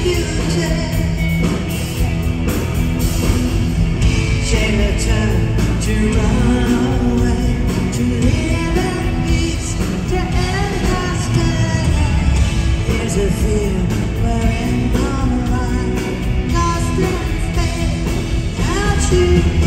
future. Shayla turned to run away, to live in peace, to end hostility. There's a fear wherein our life, lost in faith, how to